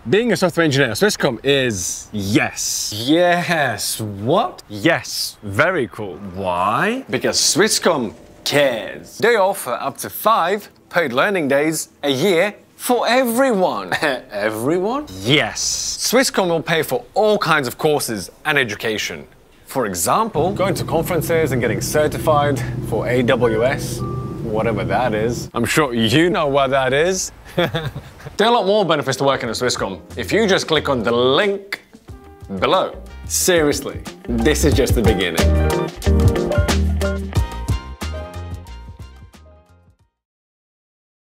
Being a software engineer at Swisscom is yes. Yes, what? Yes, very cool. Why? Because Swisscom cares. They offer up to 5 paid learning days a year for everyone. Everyone? Yes. Swisscom will pay for all kinds of courses and education. For example, going to conferences and getting certified for AWS, whatever that is. I'm sure you know what that is. There are a lot more benefits to working at Swisscom if you just click on the link below. Seriously, this is just the beginning.